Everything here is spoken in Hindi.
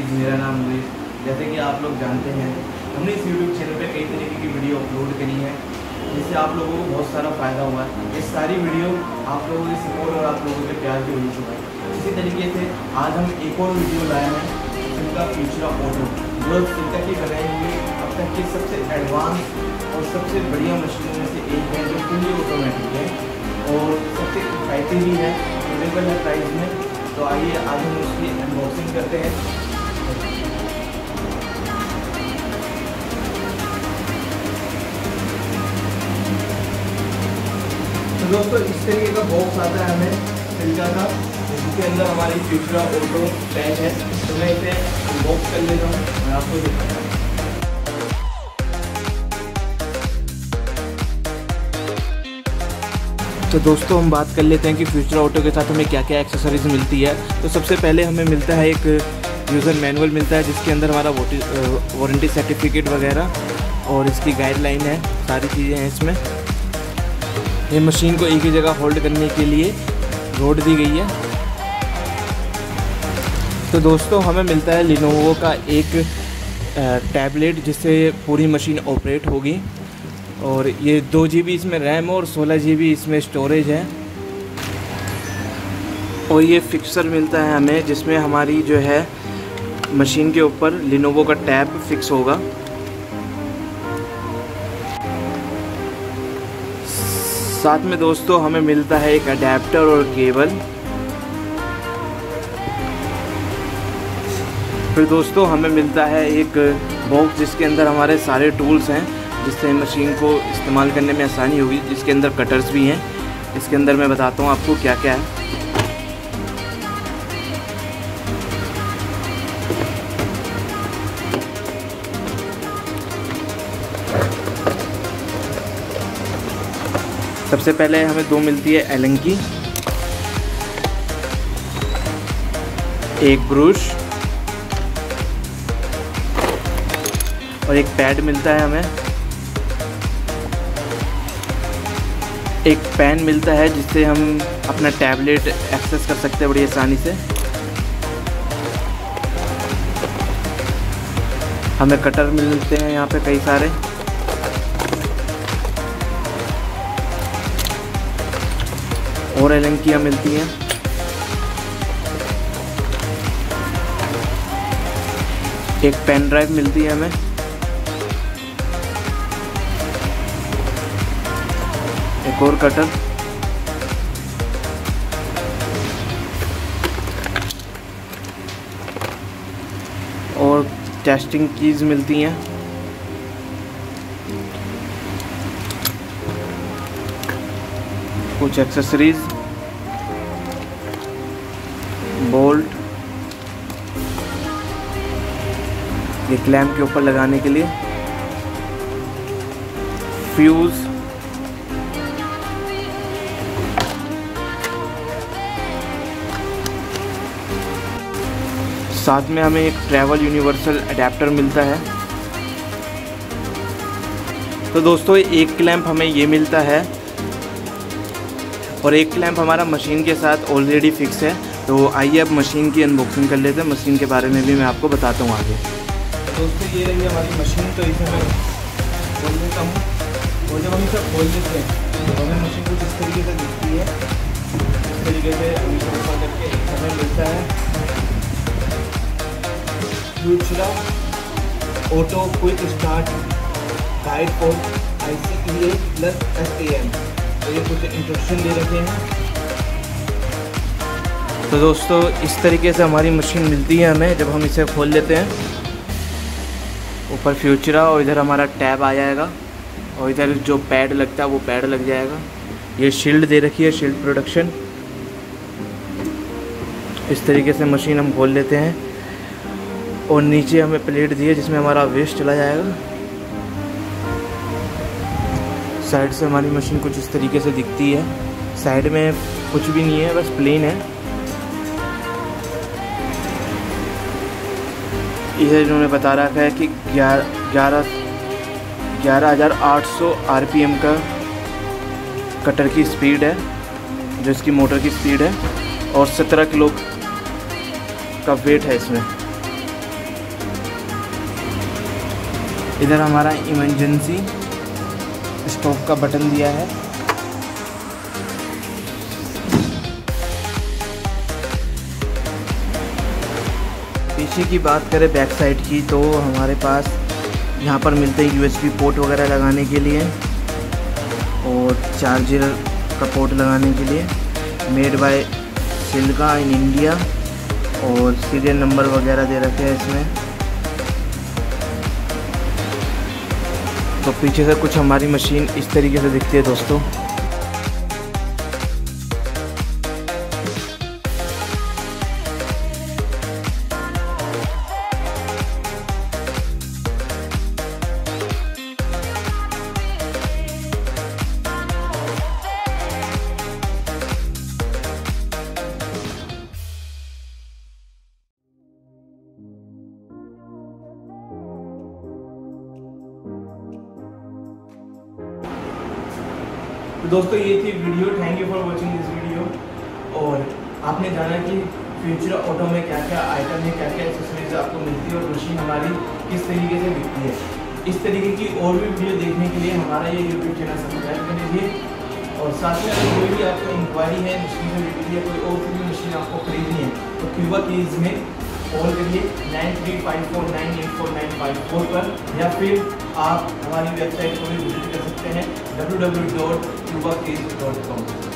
मेरा नाम लुइस। जैसे कि आप लोग जानते हैं, हमने इस YouTube चैनल पे कई तरीके की वीडियो अपलोड करी है, जिससे आप लोगों को बहुत सारा फ़ायदा हुआ है। ये सारी वीडियो आप लोगों के सपोर्ट और आप लोगों के प्यार की वजह से हुआ। इसी तरीके से आज हम एक और वीडियो लाए हैं सिल्का फ्यूचरा ऑटो, जो सिल्का की बनाई हुई अब तक की सबसे एडवांस और सबसे बढ़िया मशीनों में से एक है, जो फुली ऑटोमेटिक है और सबसे किफ़ायती भी है, अवेलेबल है प्राइस में। तो आइए आज हम उसकी अनबॉक्सिंग करते हैं। तो दोस्तों, इस तरीके का बॉक्स आता है हमें सिल्का का, जिसके अंदर हमारी फ्यूचरा ऑटो पैक है। तो मैं इसे अनबॉक्स कर लेता हूँ और आपको दिखाता हूँ। तो दोस्तों, हम बात कर लेते हैं कि फ्यूचरा ऑटो के साथ हमें क्या क्या एक्सेसरीज मिलती है। तो सबसे पहले हमें मिलता है एक यूज़र मैनुअल मिलता है, जिसके अंदर हमारा वारंटी सर्टिफिकेट वगैरह और इसकी गाइडलाइन है, सारी चीज़ें हैं इसमें। ये मशीन को एक ही जगह होल्ड करने के लिए रोड दी गई है। तो दोस्तों, हमें मिलता है लिनोवो का एक टैबलेट, जिससे पूरी मशीन ऑपरेट होगी। और ये 2 GB इसमें रैम और 16 GB इसमें स्टोरेज है। और ये फिक्सर मिलता है हमें, जिसमें हमारी जो है मशीन के ऊपर लिनोवो का टैब फिक्स होगा। साथ में दोस्तों हमें मिलता है एक अडेप्टर और केबल। फिर दोस्तों हमें मिलता है एक बॉक्स, जिसके अंदर हमारे सारे टूल्स हैं, जिससे मशीन को इस्तेमाल करने में आसानी होगी। इसके अंदर कटर्स भी हैं। इसके अंदर मैं बताता हूँ आपको क्या क्या है। सबसे पहले हमें 2 मिलती है एलन की, एक ब्रश और एक पैड मिलता है हमें। एक पेन मिलता है, जिससे हम अपना टैबलेट एक्सेस कर सकते हैं बड़ी आसानी से। हमें कटर मिलते हैं यहाँ पे कई सारे। और एलन कीयाँ मिलती हैं। एक पेन ड्राइव मिलती है हमें। एक और कटर। और टेस्टिंग कीज मिलती हैं। कुछ एक्सेसरीज, बोल्ट, ये क्लैंप के ऊपर लगाने के लिए, फ्यूज, साथ में हमें एक ट्रैवल यूनिवर्सल अडेप्टर मिलता है। तो दोस्तों, एक क्लैंप हमें ये मिलता है और एक क्लैंप हमारा मशीन के साथ ऑलरेडी फिक्स है। तो आइए अब मशीन की अनबॉक्सिंग कर लेते हैं। मशीन के बारे में भी मैं आपको बताता हूँ आगे। दोस्तों, ये रही हमारी मशीन। तो इसे मैं खोल लेता हूँ और जब हम इसे खोल लेते हैं तो हमें मशीन कुछ इस तरीके से दिखती है। इस तरीके से ऊपर करके हमें मिलता है Futura auto quick start guide for ICEA plus SAM। तो ये कुछ इंस्ट्रक्शन दे रखे हैं। तो दोस्तों, इस तरीके से हमारी मशीन मिलती है हमें जब हम इसे खोल लेते हैं। ऊपर फ्यूचरा और इधर हमारा टैब आ जाएगा और इधर जो पैड लगता है वो पैड लग जाएगा। ये शील्ड दे रखी है, शील्ड प्रोटेक्शन। इस तरीके से मशीन हम खोल लेते हैं और नीचे हमें प्लेट दी है, जिसमें हमारा वेस्ट चला जाएगा। साइड से हमारी मशीन कुछ इस तरीके से दिखती है। साइड में कुछ भी नहीं है, बस प्लेन है। इधर इन्होंने बता रखा है कि 11,800 RPM का कटर की स्पीड है, जो इसकी मोटर की स्पीड है, और 17 किलो का वेट है इसमें। इधर हमारा इमरजेंसी स्टॉप का बटन दिया है। पीछे की बात करें बैक साइड की, तो हमारे पास यहाँ पर मिलते हैं USB पोर्ट वगैरह लगाने के लिए और चार्जर का पोर्ट लगाने के लिए। Made by Silka in India और सीरियल नंबर वगैरह दे रखे हैं इसमें। तो पीछे से कुछ हमारी मशीन इस तरीके से दिखती है दोस्तों। तो दोस्तों ये थी video. Thank you for watching this video. और आपने जाना कि फ्यूचर ऑटो में क्या क्या आइटम है, क्या क्या एक्सेसरीज आपको मिलती है और मशीन हमारी किस तरीके से बिकती है। इस तरीके की और भी वीडियो देखने के लिए हमारा ये यूट्यूब चैनल सब्सक्राइब कर लीजिए। और साथ में अगर कोई भी आपको इंक्वायरी है मशीन से रिलेटेड या कोई और सी भी मशीन आपको खरीदनी है तो क्यूबा कीज में कॉल करिए 9354984954 पर, या फिर आप हमारी वेबसाइट को भी विजिट कर सकते हैं www.cubakeys.com।